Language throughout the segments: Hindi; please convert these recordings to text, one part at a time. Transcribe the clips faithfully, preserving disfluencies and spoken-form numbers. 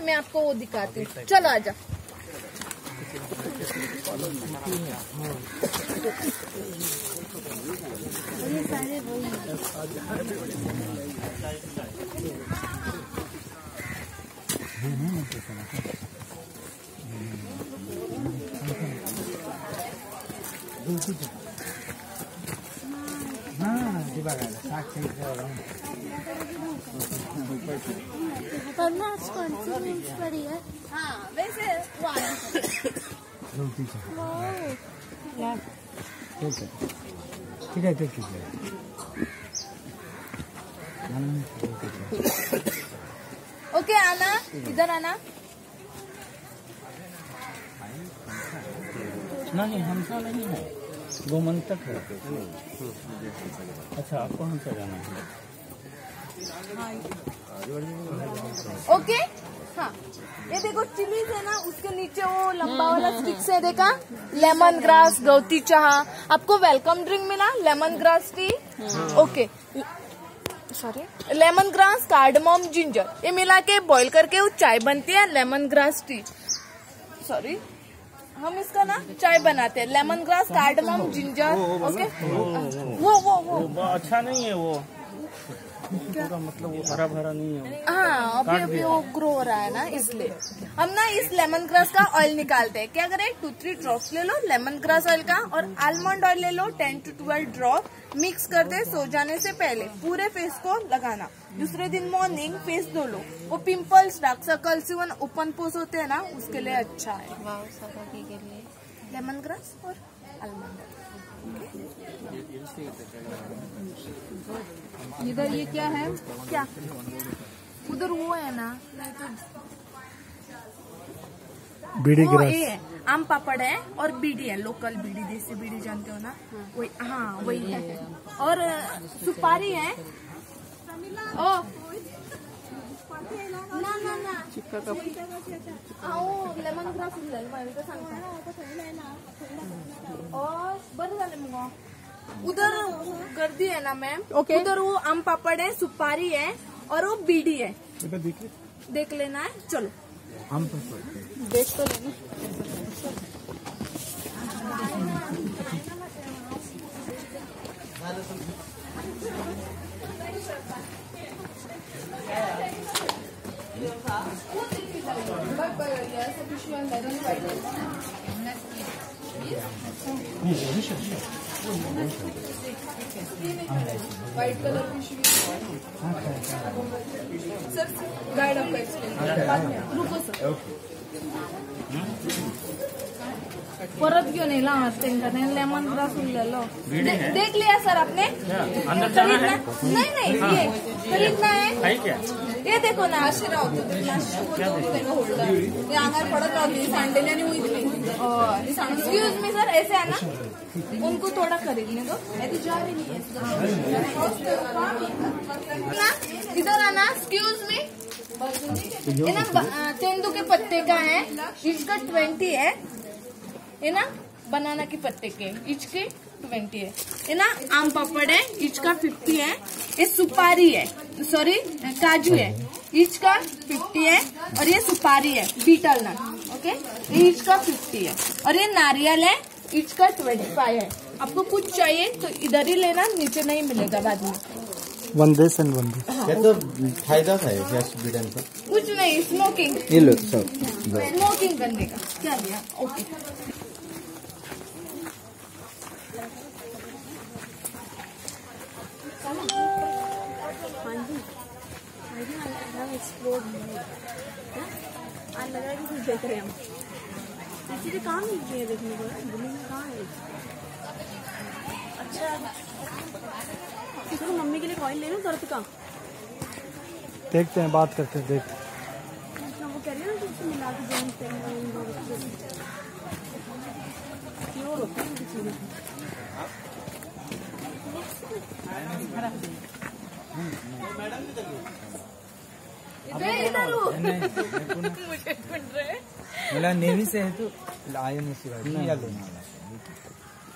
मैं आपको वो दिखाती हूँ। चलो आजा। ये सारे वही पड़ी है। हाँ वैसे ठीक है ठीक है। ओके आना, इधर आना। नहीं हमसा नहीं है, गोमंतक है। अच्छा आपको हमसा जाना है। ओके हाँ, ये देखो चिलीज है ना, उसके नीचे वो लंबा वाला स्टिक्स है, देखा? लेमन ग्रास, गौती चाह। आपको वेलकम ड्रिंक मिला, lemon grass tea. Okay sorry, lemon grass, cardamom, ginger, ये मिला के बॉईल करके वो चाय बनती है, लेमन ग्रास टी। सॉरी, हम इसका ना चाय बनाते हैं, lemon grass, cardamom, ginger. Okay वो वो वो अच्छा नहीं है वो, पूरा मतलब वो हरा भरा नहीं है। हाँ अभी अभी वो ग्रो हो रहा है ना, इसलिए हम ना इस लेमन ग्रास का ऑयल निकालते हैं। क्या करें, टू थ्री ड्रॉप्स ले लो लेमन ग्रास ऑयल का, और आलमंड ऑयल ले लो ten to twelve drop. Mix कर दे, सो जाने से पहले पूरे फेस को लगाना। दूसरे दिन मॉर्निंग फेस धो लो। वो pimples, dark circles, open pores होते हैं ना, उसके लिए अच्छा है लेमन ग्रास और आलमंड। इधर ये क्या है, क्या उधर वो है ना, बीड़ी वो ये है, आम पापड़ है और बीड़ी है, लोकल बीड़ी, देसी बीड़ी जानते हो ना, वही। हाँ वही है, और सुपारी है। ओ ना ना ना आओ लेमन ग्रास और बरं झालं मग। उधर गर्दी है ना मैम, okay. उधर वो आम पापड़ है, सुपारी है और वो बीड़ी है, देख लेना है। चलो आम पापड़ देख तो लेना। व्हाइट कलर पिशवी सर, गाइड आपका एक्सप्लेन रुको सर, परत क्यों नहीं ला लेमन ग्रास लो। देख लिया सर आपने, अंदर जाना है? नहीं नहीं ये खरीदना है क्या? ये देखो ना, आशीरा होतो अंगार पड़त राहते सांडेल आणि एक्सक्यूज मी सर, ऐसे आना, उनको थोड़ा खरीदने दो। ना इधर आना, एक्सक्यूज मी, ये ना तेंदू के पत्ते का है, इसका ट्वेंटी है, ये ना बनाना के पत्ते के, इच के ट्वेंटी है। ये ना आम पापड़ है, इच का फिफ्टी है। ये सुपारी है, सॉरी काजू है, इच का फिफ्टी है, और ये सुपारी है बीटल नट, ओके, इच का फिफ्टी है, और ये नारियल है, इच का ट्वेंटी फाइव है। आपको कुछ चाहिए तो इधर ही लेना, नीचे नहीं मिलेगा बाद में। वन देश एंड वन याचा फायदा काय बीड्यांचा? कुछ नहीं, स्मोकिंग स्मोकिंग करने का। क्या लिया? ओके आज लगा कि कुछ देख रहे हैं हम, इसीलिए कहाँ मिलती है देखने को, दिल्ली में कहाँ है। अच्छा तो मम्मी के लिए कॉइन ले लो दर्द का, देखते हैं, बात करते हैं, देख वो कह रही है ना कि उससे मिला के जॉइंट करना प्योर होता है चीजें। मला नेवी से है तो आए नहीं।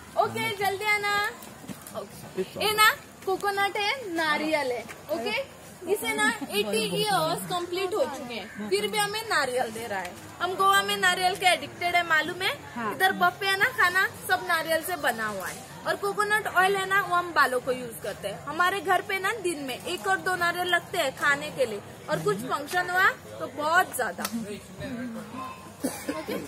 ओके जल्दी आना। ये ना कोकोनट है, नारियल है, ओके इसे ना अस्सी इयर्स कंप्लीट हो चुके हैं, फिर भी हमें नारियल दे रहा है। हम गोवा में नारियल के एडिक्टेड है, मालूम है। हाँ। इधर बफे है ना, खाना सब नारियल से बना हुआ है। और कोकोनट ऑयल है ना, वो हम बालों को यूज करते हैं। हमारे घर पे ना दिन में एक और दो नारियल लगते हैं खाने के लिए, और कुछ फंक्शन हुआ तो बहुत ज्यादा। ओके,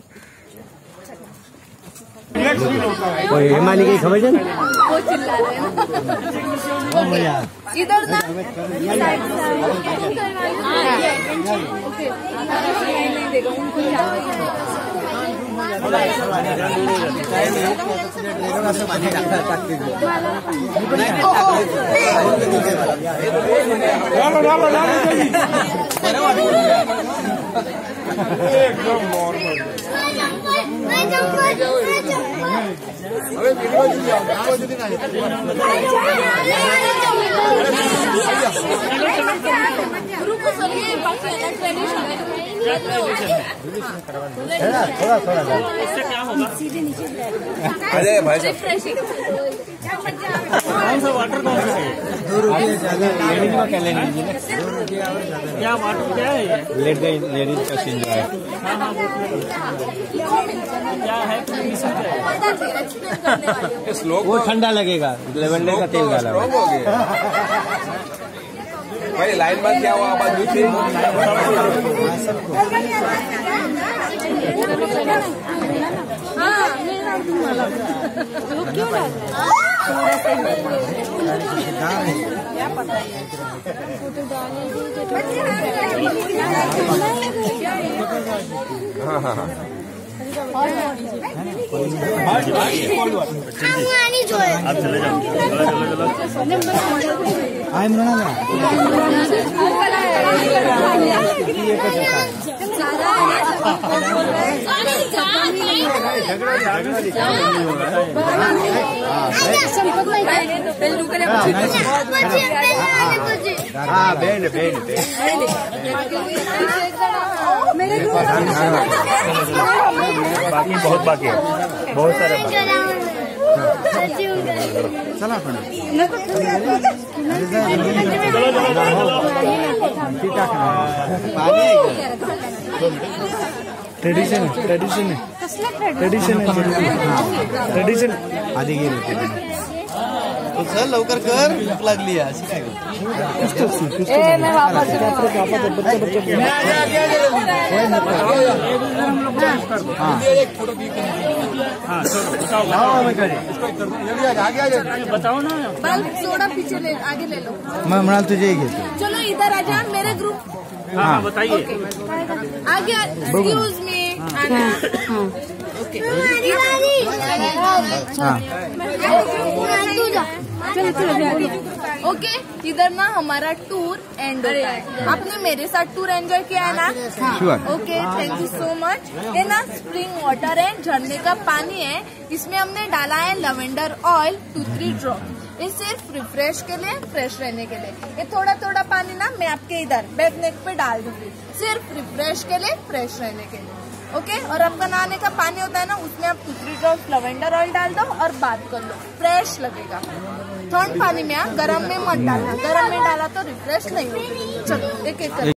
हेमाली की खबर है वो चिल्ला रहे हैं इधर ना। ओके, नहीं देगा उनको। एकदम नॉर्मल। थोड़ा थोड़ा इससे क्या होगा? अरे भाई कौन सा वाटर कौन सा है? दो रुपये ज्यादा लेडीज में क्या लेना क्या वाटर क्या है ये? लेडीज लेडीज का सीन है। हाँ हाँ क्या है? वो ठंडा लगेगा, लेवेंडर का तेल डाला भाई लाइन में क्या हुआ? आवाज दूसरी हाँ हाँ हाँ आप चले जाओ। आई मृणा ना हाँ बैंड बैंड बाकी बहुत बाकी है, बहुत सारे चला पण ट्रेडिशन ट्रेडिशन ट्रेडिशन ट्रेडिशन आधी गेली तो चल लवकर कर, भूक लागली अशी काय बताओ ना। बल्ब सोडा पीछे ले, आगे ले लो। मैं म्हणाल तुझे ही घेतो। चलो इधर आ जा, मेरे ग्रुप हाँ बताइए। आगे। Excuse me. ओके, इधर ना हमारा टूर एंड होता है। आपने मेरे साथ टूर एंजॉय किया है ना? Okay, thank you so much. ये ना स्प्रिंग वाटर है, झरने का पानी है। इसमें हमने डाला है lavender oil, two three drop. ये सिर्फ रिफ्रेश के लिए, फ्रेश रहने के लिए। ये थोड़ा थोड़ा पानी ना मैं आपके इधर बैक नेक पे डाल दूंगी, सिर्फ रिफ्रेश के लिए, फ्रेश रहने के लिए। ओके, और आपका नहाने का पानी होता है ना, उसमें आप two three drop lavender oil डाल दो और बात कर लो, फ्रेश लगेगा। ठंड पानी में, गरम में मत डालना, गरम में डाला तो रिफ्रेश नहीं होगी। चलो एक एक